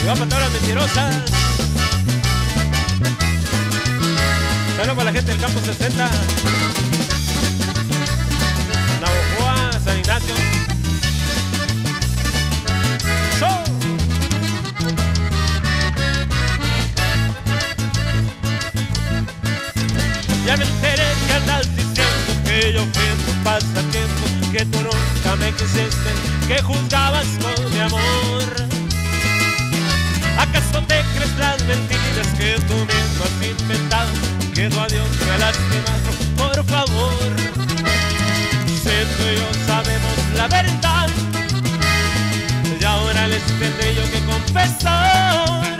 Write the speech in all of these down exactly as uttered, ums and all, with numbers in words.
Y va para todas las mentirosas. Saludos para la gente del campo sesenta. Navajoa, San Ignacio. ¡So! Ya me enteré que andas diciendo que yo fui tu pasatiempo, que tú nunca me quisiste, que juzgabas con mi amor. ¿Acaso te crees las mentiras que tú mismo has inventado? Que tu adiós me ha lastimado, por favor. Si tú y yo sabemos la verdad, y ahora les tendré yo que confesar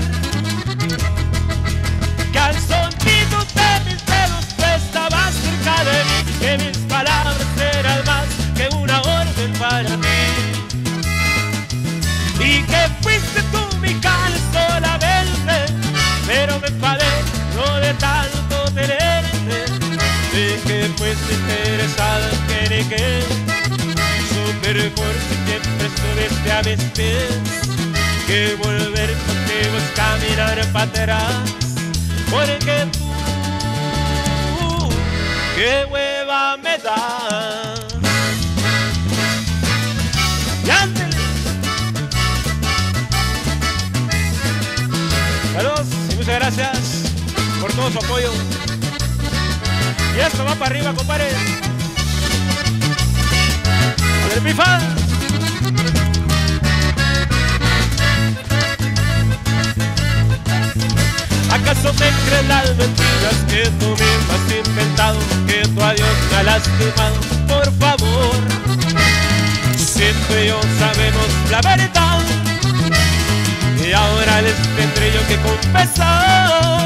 que al sonido de mis dedos tú estabas cerca de mí, que mis palabras eran más que una orden para mí, y que fuiste tú mi cal solamente, pero me enfadé no de tanto tenerte, de que fuiste interesada que ni que súper por si siempre estuviste a mis pies, que volver contigo es caminar para atrás, porque tú, qué hueva me das. Y ándale. Saludos y muchas gracias por todo su apoyo. Y esto va para arriba, compadre. A ver, pifa. ¿Acaso te crees las mentiras que tú mismo has inventado? Que tu adiós me ha lastimado, por favor. Si tú y yo sabemos la verdad, y ahora les tendré yo que confesar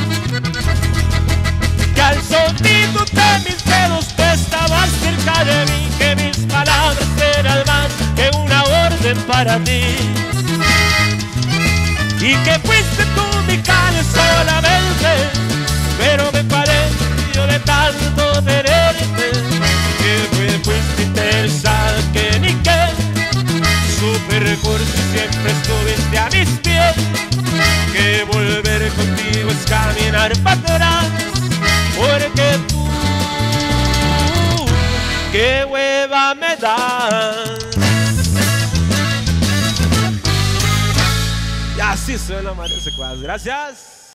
que al sonido de mis dedos tú estabas cerca de mí, que mis palabras eran más que una orden para ti, y que fuiste tú mi cale solamente, pero me pareció de tanto tenerte, que me fuiste interesada que ni que super cursi siempre estuviste a mis pies, que volver contigo es caminar para atrás, porque tú, qué hueva me das. Y así suena Mario Secuaz. Gracias.